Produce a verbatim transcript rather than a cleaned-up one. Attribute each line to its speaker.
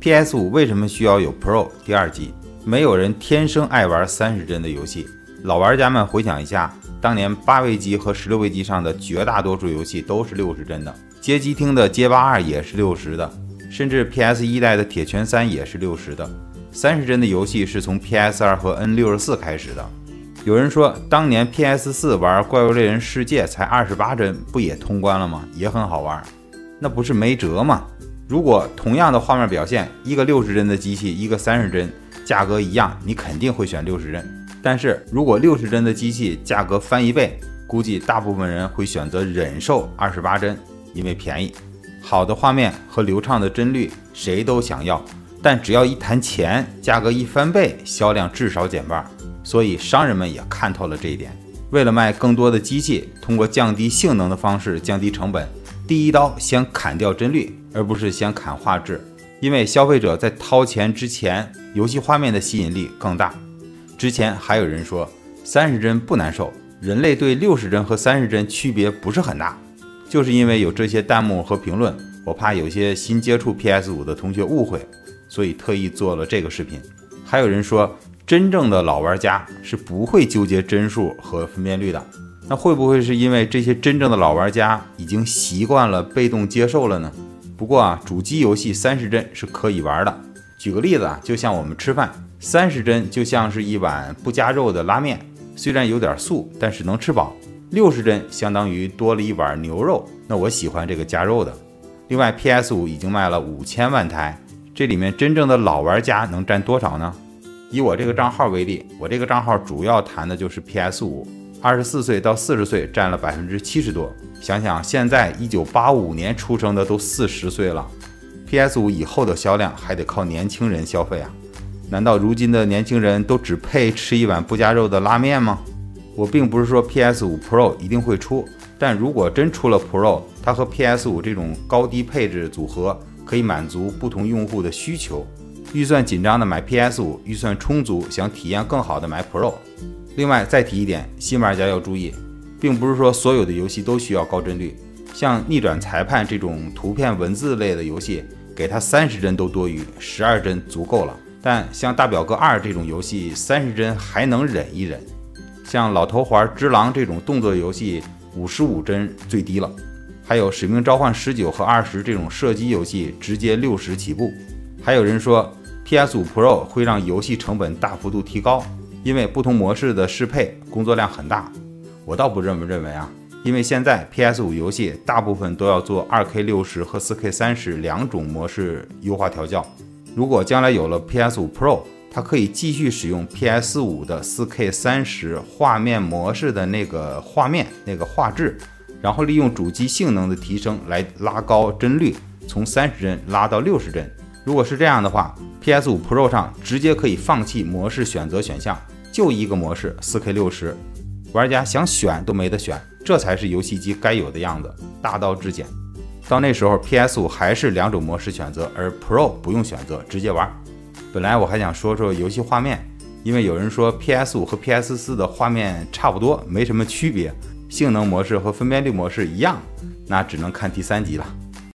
Speaker 1: P S 五 为什么需要有 Pro 第二集？没有人天生爱玩三十帧的游戏。老玩家们回想一下，当年八位机和十六位机上的绝大多数游戏都是六十帧的，街机厅的街霸二也是六十的，甚至 P S 一 代的铁拳三也是六十的。三十帧的游戏是从 P S 二 和 N 六十四 开始的。有人说，当年 P S 四 玩怪物猎人世界才二十八帧，不也通关了吗？也很好玩，那不是没辙吗？如果同样的画面表现，一个六十帧的机器，一个三十帧，价格一样，你肯定会选六十帧。但是如果六十帧的机器价格翻一倍，估计大部分人会选择忍受二十八帧，因为便宜。好的画面和流畅的帧率谁都想要，但只要一谈钱，价格一翻倍，销量至少减半。所以商人们也看透了这一点，为了卖更多的机器，通过降低性能的方式降低成本，第一刀先砍掉帧率，而不是先砍画质。因为消费者在掏钱之前，游戏画面的吸引力更大。之前还有人说三十帧不难受，人类对六十帧和三十帧区别不是很大，就是因为有这些弹幕和评论，我怕有些新接触 P S 五 的同学误会，所以特意做了这个视频。还有人说真正的老玩家是不会纠结帧数和分辨率的，那会不会是因为这些真正的老玩家已经习惯了被动接受了呢？不过啊，主机游戏三十帧是可以玩的。举个例子啊，就像我们吃饭，三十帧就像是一碗不加肉的拉面，虽然有点素，但是能吃饱。六十帧相当于多了一碗牛肉，那我喜欢这个加肉的。另外 P S 五 已经卖了五千万台，这里面真正的老玩家能占多少呢？以我这个账号为例，我这个账号主要谈的就是 P S 五， 二十四岁到四十岁占了 百分之七十 多。想想现在一九八五年出生的都四十岁了， P S 五 以后的销量还得靠年轻人消费啊。难道如今的年轻人都只配吃一碗不加肉的拉面吗？我并不是说 P S 五 Pro 一定会出，但如果真出了 Pro， 它和 P S 五 这种高低配置组合可以满足不同用户的需求。预算紧张的买 P S 五， 预算充足想体验更好的买 Pro。 另外再提一点，新玩家要注意，并不是说所有的游戏都需要高帧率，像逆转裁判这种图片文字类的游戏，给它三十帧都多余，十二帧足够了。但像大表哥二这种游戏，三十帧还能忍一忍。像老头环只狼这种动作游戏，五十五帧最低了。还有使命召唤十九和二十这种射击游戏，直接六十起步。还有人说 P S 五 Pro 会让游戏成本大幅度提高，因为不同模式的适配工作量很大。我倒不这么认为啊，因为现在 P S 五 游戏大部分都要做 二 K 六十 和 四 K 三十 两种模式优化调教。如果将来有了 P S 五 Pro， 它可以继续使用 P S 五 的 四 K 三十 画面模式的那个画面那个画质，然后利用主机性能的提升来拉高帧率，从三十帧拉到六十帧。如果是这样的话， P S 五 Pro 上直接可以放弃模式选择选项，就一个模式 四 K 六十， 玩家想选都没得选，这才是游戏机该有的样子，大道至简。到那时候 P S 五 还是两种模式选择，而 Pro 不用选择，直接玩。本来我还想说说游戏画面，因为有人说 P S 五 和 P S 四 的画面差不多，没什么区别，性能模式和分辨率模式一样，那只能看第三集了。